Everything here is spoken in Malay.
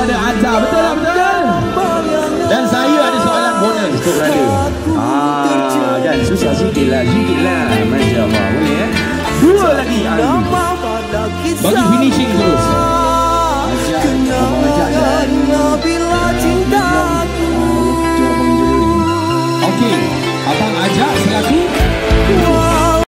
ada Azhar. Betul tak betul? Dan saya ada soalan bonus untuk berada. Kan susah sikit lah. Masya Allah. Boleh dua lagi.